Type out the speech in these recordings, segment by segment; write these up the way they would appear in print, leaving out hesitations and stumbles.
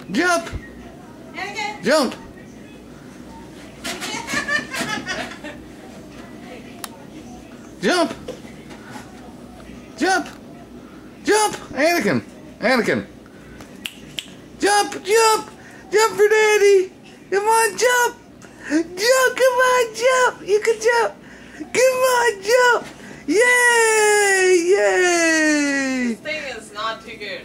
Jump! Anakin. Jump! Jump! Jump! Jump! Anakin! Anakin! Jump! Jump! Jump for Daddy! Come on, jump! Jump! Come on, jump! You can jump! Come on, jump! Yay! Yay! This thing is not too good.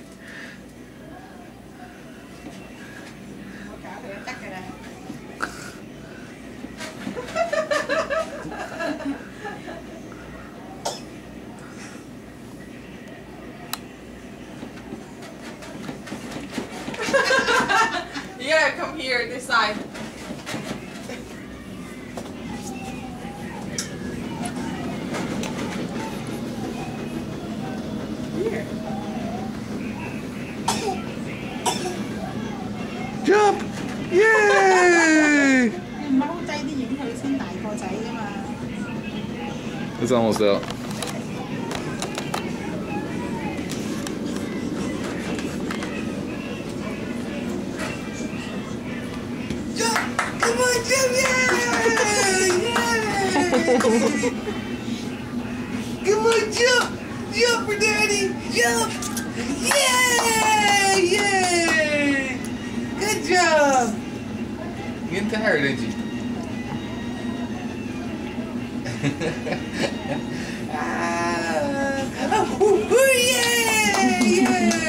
You gotta come here, this side. Here. Jump! Yay! It's almost out. Jump! Come on, jump! Yay! Yay! Come on, jump! Jump for Daddy! Jump! Yay! Yay! Good job! Getting tired, ain't you? Yay!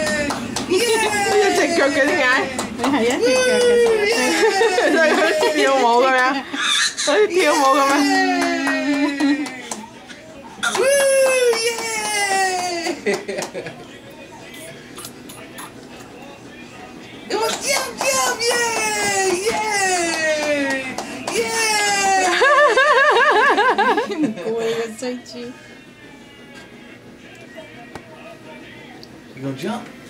隻腳嘅點解？你係一隻腳嘅，所以佢跳舞咁樣，佢跳舞咁樣。 Jump, jump, yay! Yay! Yay! 唔攰嘅追豬。 You gonna jump?